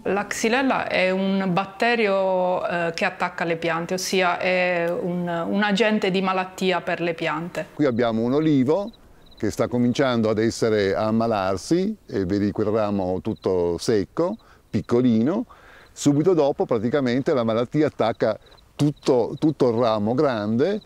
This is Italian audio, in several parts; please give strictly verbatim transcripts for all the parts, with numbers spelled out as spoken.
La Xylella è un batterio eh, che attacca le piante, ossia è un, un agente di malattia per le piante. Qui abbiamo un olivo che sta cominciando ad essere a ammalarsi, e vedi quel ramo tutto secco, piccolino. Subito dopo praticamente la malattia attacca tutto, tutto il ramo grande,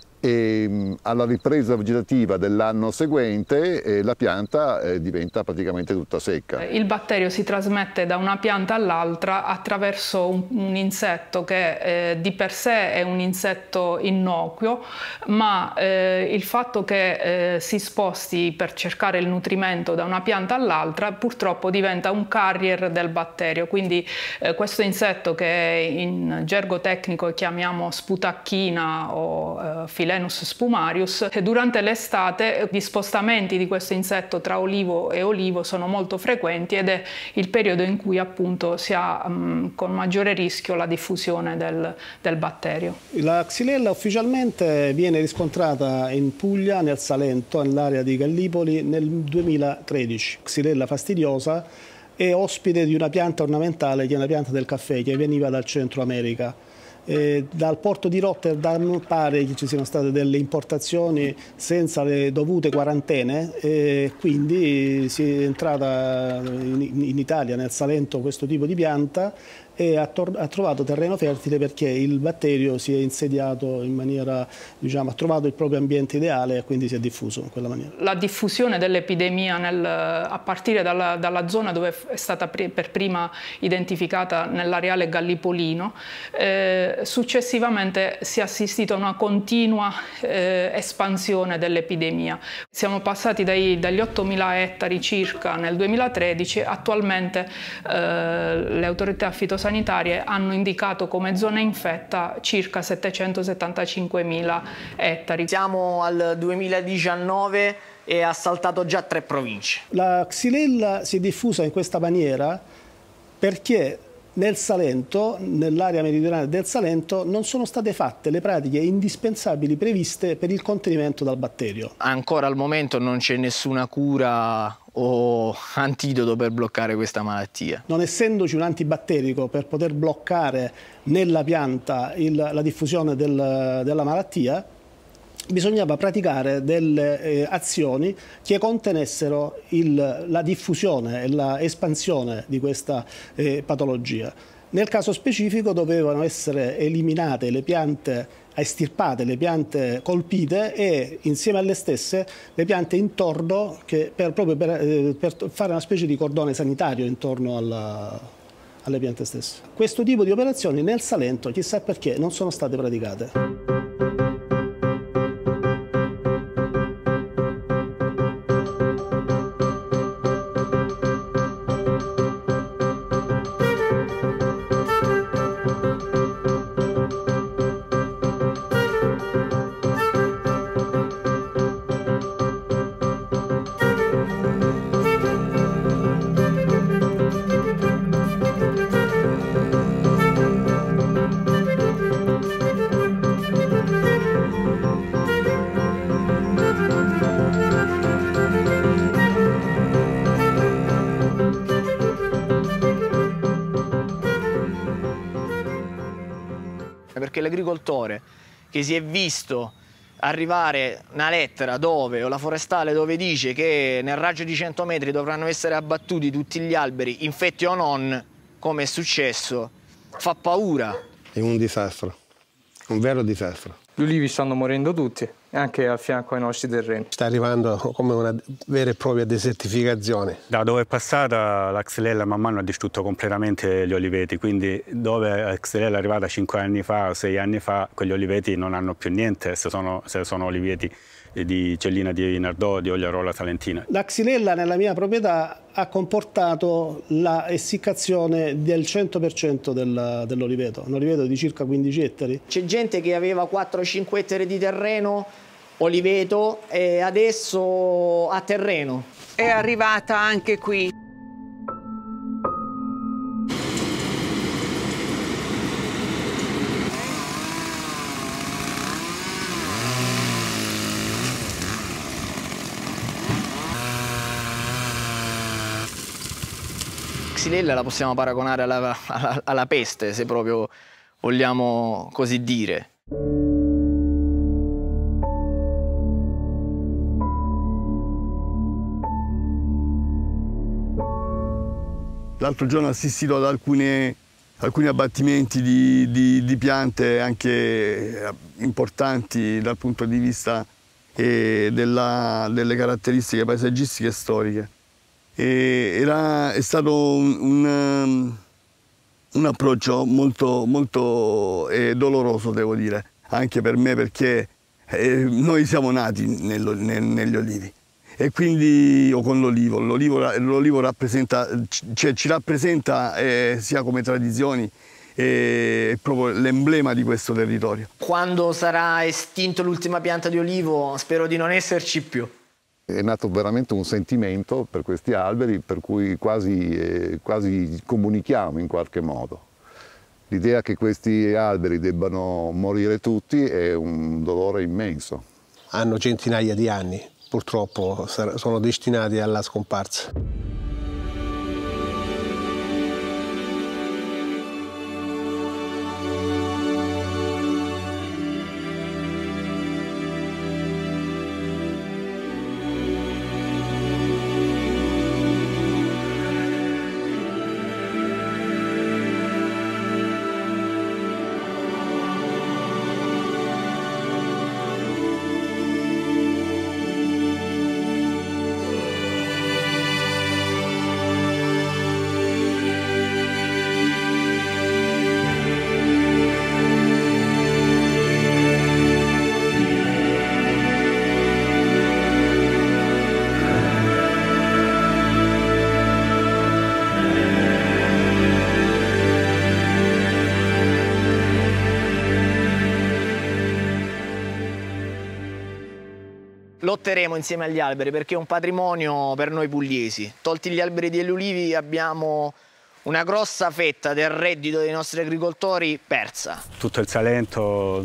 e alla ripresa vegetativa dell'anno seguente eh, la pianta eh, diventa praticamente tutta secca. Il batterio si trasmette da una pianta all'altra attraverso un, un insetto che eh, di per sé è un insetto innocuo, ma eh, il fatto che eh, si sposti per cercare il nutrimento da una pianta all'altra purtroppo diventa un carrier del batterio, quindi eh, questo insetto, che in gergo tecnico chiamiamo sputacchina o eh, Philenus spumarius, durante l'estate gli spostamenti di questo insetto tra olivo e olivo sono molto frequenti ed è il periodo in cui appunto si ha um, con maggiore rischio la diffusione del, del batterio. La Xylella ufficialmente viene riscontrata in Puglia, nel Salento, nell'area di Gallipoli nel duemilatredici. Xylella fastidiosa è ospite di una pianta ornamentale che è una pianta del caffè che veniva dal Centro America. Eh, dal porto di Rotterdam pare che ci siano state delle importazioni senza le dovute quarantene, e quindi si è entrata in, in Italia, nel Salento, questo tipo di pianta, e ha, ha trovato terreno fertile perché il batterio si è insediato in maniera, diciamo, ha trovato il proprio ambiente ideale e quindi si è diffuso in quella maniera. La diffusione dell'epidemia a partire dalla, dalla zona dove è stata per prima identificata nell'areale gallipolino, eh, successivamente si è assistito a una continua eh, espansione dell'epidemia. Siamo passati dai, dagli ottomila ettari circa nel duemilatredici, attualmente eh, le autorità fitosanitarie hanno indicato come zona infetta circa settecentosettantacinquemila ettari. Siamo al duemiladiciannove e ha saltato già tre province. La Xylella si è diffusa in questa maniera perché nel Salento, nell'area meridionale del Salento, non sono state fatte le pratiche indispensabili previste per il contenimento del batterio. Ancora al momento non c'è nessuna cura o antidoto per bloccare questa malattia. Non essendoci un antibatterico per poter bloccare nella pianta il, la diffusione del, della malattia, bisognava praticare delle eh, azioni che contenessero il, la diffusione e l'espansione di questa eh, patologia. Nel caso specifico dovevano essere eliminate le piante, estirpate le piante colpite e insieme alle stesse le piante intorno, che per, proprio per, eh, per fare una specie di cordone sanitario intorno alla, alle piante stesse. Questo tipo di operazioni nel Salento, chissà perché, non sono state praticate. Perché l'agricoltore che si è visto arrivare una lettera dove, o la forestale dove dice che nel raggio di cento metri dovranno essere abbattuti tutti gli alberi, infetti o non, come è successo, fa paura. È un disastro, un vero disastro. Gli ulivi stanno morendo tutti, anche a fianco ai nostri terreni. Sta arrivando come una vera e propria desertificazione. Da dove è passata la Xylella man mano ha distrutto completamente gli oliveti, quindi dove la Xylella è arrivata cinque anni fa o sei anni fa, quegli oliveti non hanno più niente, se sono, se sono oliveti di Cellina di Nardò, di Ogliarola Salentina. La Xylella nella mia proprietà ha comportato la essiccazione del cento per cento del, dell'oliveto, un oliveto di circa quindici ettari. C'è gente che aveva quattro cinque ettari di terreno, oliveto, e adesso ha terreno. È arrivata anche qui. xylella la possiamo paragonare alla, alla, alla peste, se proprio vogliamo così dire. L'altro giorno ho assistito ad alcune, alcuni abbattimenti di, di, di piante anche importanti dal punto di vista eh, della, delle caratteristiche paesaggistiche e storiche. E era, è stato un, un, un approccio molto, molto eh, doloroso, devo dire, anche per me, perché eh, noi siamo nati nello, nel, negli olivi. E quindi, o con l'olivo, l'olivo rappresenta, cioè, ci rappresenta eh, sia come tradizioni, è proprio l'emblema di questo territorio. Quando sarà estinto l'ultima pianta di olivo, spero di non esserci più. È nato veramente un sentimento per questi alberi, per cui quasi, eh, quasi comunichiamo in qualche modo. L'idea che questi alberi debbano morire tutti è un dolore immenso. Hanno centinaia di anni. Purtroppo sono destinati alla scomparsa. Lotteremo insieme agli alberi perché è un patrimonio per noi pugliesi. Tolti gli alberi degli ulivi abbiamo una grossa fetta del reddito dei nostri agricoltori persa. Tutto il Salento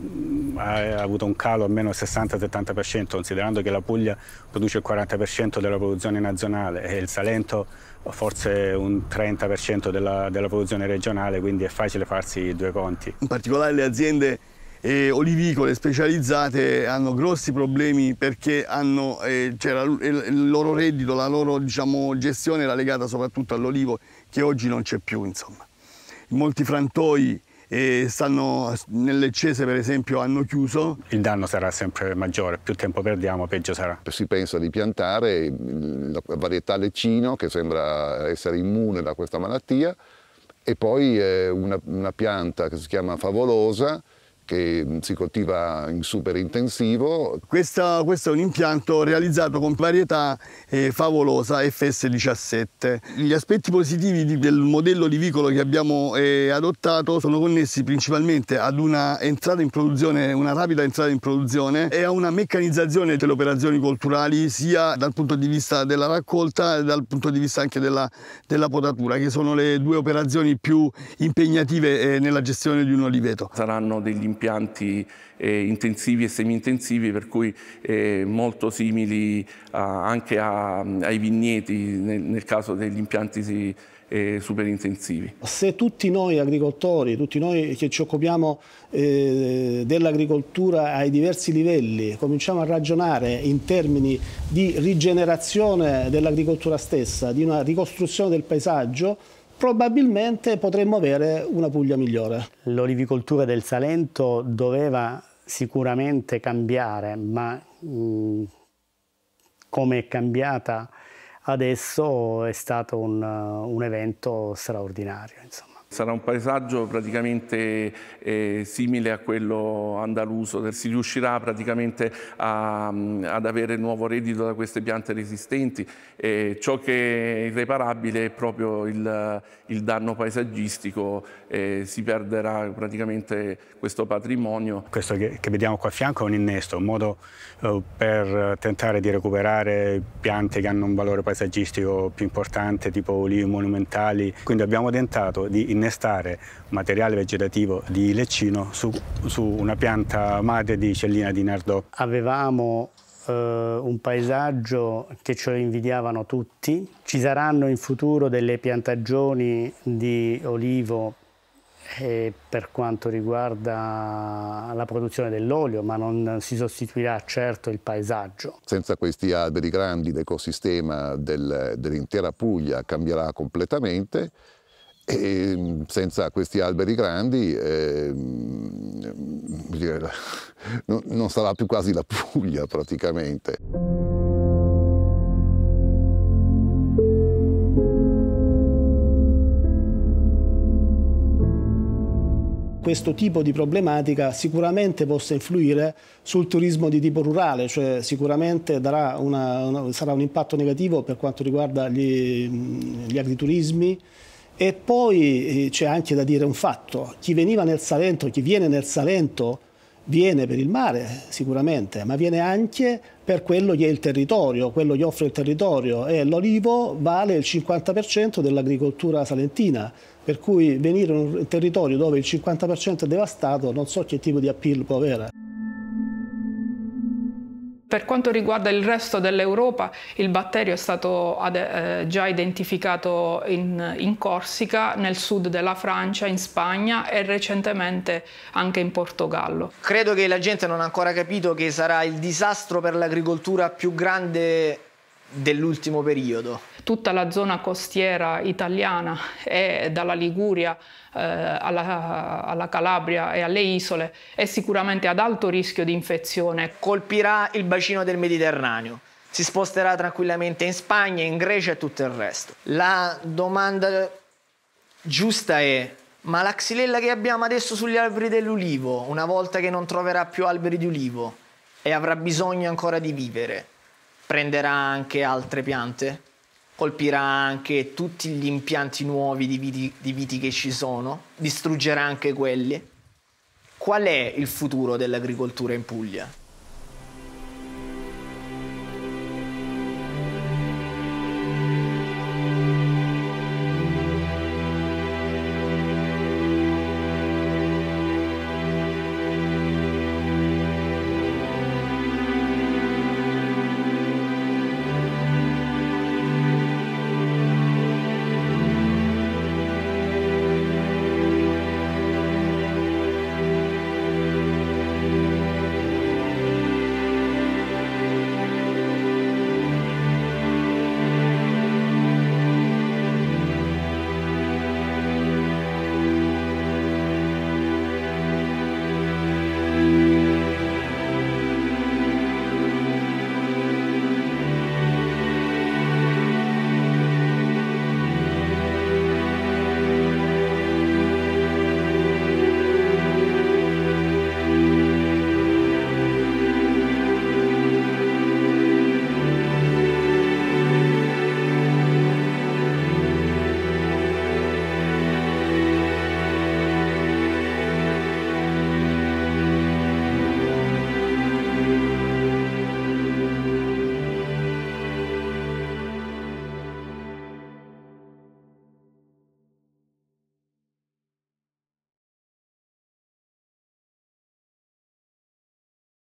ha avuto un calo almeno sessanta settanta per cento, considerando che la Puglia produce il quaranta per cento della produzione nazionale e il Salento forse un trenta per cento della, della produzione regionale, quindi è facile farsi due conti. In particolare le aziende E olivicole specializzate hanno grossi problemi perché hanno, eh, c'era il loro reddito, la loro, diciamo, gestione era legata soprattutto all'olivo, che oggi non c'è più, insomma. Molti frantoi eh, stanno nelle Cese, per esempio, hanno chiuso. Il danno sarà sempre maggiore, più tempo perdiamo peggio sarà. Si pensa di piantare la varietà Lecino, che sembra essere immune da questa malattia, e poi eh, una, una pianta che si chiama Favolosa, che si coltiva in super intensivo. Questa, questo è un impianto realizzato con varietà eh, Favolosa F S diciassette. Gli aspetti positivi di, del modello olivicolo che abbiamo eh, adottato sono connessi principalmente ad una entrata in produzione, una rapida entrata in produzione e a una meccanizzazione delle operazioni colturali, sia dal punto di vista della raccolta e dal punto di vista anche della, della potatura, che sono le due operazioni più impegnative eh, nella gestione di un oliveto. Saranno degli impianti eh, intensivi e semi-intensivi, per cui eh, molto simili a, anche a, ai vigneti nel, nel caso degli impianti sì, eh, super intensivi. Se tutti noi agricoltori, tutti noi che ci occupiamo eh, dell'agricoltura ai diversi livelli, cominciamo a ragionare in termini di rigenerazione dell'agricoltura stessa, di una ricostruzione del paesaggio, probabilmente potremmo avere una Puglia migliore. L'olivicoltura del Salento doveva sicuramente cambiare, ma mh, come è cambiata adesso è stato un, un evento straordinario, insomma. Sarà un paesaggio praticamente eh, simile a quello andaluso, si riuscirà praticamente a, ad avere nuovo reddito da queste piante resistenti. E ciò che è irreparabile è proprio il, il danno paesaggistico, eh, si perderà praticamente questo patrimonio. Questo che, che vediamo qua a fianco è un innesto, un modo eh, per tentare di recuperare piante che hanno un valore paesaggistico più importante, tipo olivi monumentali. Quindi abbiamo tentato di innestare materiale vegetativo di Lecino su, su una pianta madre di Cellina di Nardò. Avevamo eh, un paesaggio che ce lo invidiavano tutti. Ci saranno in futuro delle piantagioni di olivo eh, per quanto riguarda la produzione dell'olio, ma non si sostituirà certo il paesaggio. Senza questi alberi grandi l'ecosistema del, dell'intera Puglia cambierà completamente. E senza questi alberi grandi eh, non, non sarà più quasi la Puglia praticamente. Questo tipo di problematica sicuramente possa influire sul turismo di tipo rurale, cioè sicuramente darà una, una, sarà un impatto negativo per quanto riguarda gli, gli agriturismi. E poi c'è anche da dire un fatto: chi veniva nel Salento, chi viene nel Salento viene per il mare sicuramente, ma viene anche per quello che è il territorio, quello che offre il territorio, e l'olivo vale il cinquanta per cento dell'agricoltura salentina, per cui venire in un territorio dove il cinquanta per cento è devastato non so che tipo di appeal può avere. Per quanto riguarda il resto dell'Europa, il batterio è stato eh, già identificato in, in Corsica, nel sud della Francia, in Spagna e recentemente anche in Portogallo. Credo che la gente non ha ancora capito che sarà il disastro per l'agricoltura più grande dell'ultimo periodo. Tutta la zona costiera italiana e dalla Liguria eh, alla, alla Calabria e alle isole è sicuramente ad alto rischio di infezione. Colpirà il bacino del Mediterraneo, si sposterà tranquillamente in Spagna, in Grecia e tutto il resto. La domanda giusta è: ma la xylella che abbiamo adesso sugli alberi dell'ulivo, una volta che non troverà più alberi di ulivo e avrà bisogno ancora di vivere, prenderà anche altre piante? Colpirà anche tutti gli impianti nuovi di viti, di viti che ci sono? Distruggerà anche quelli? Qual è il futuro dell'agricoltura in Puglia?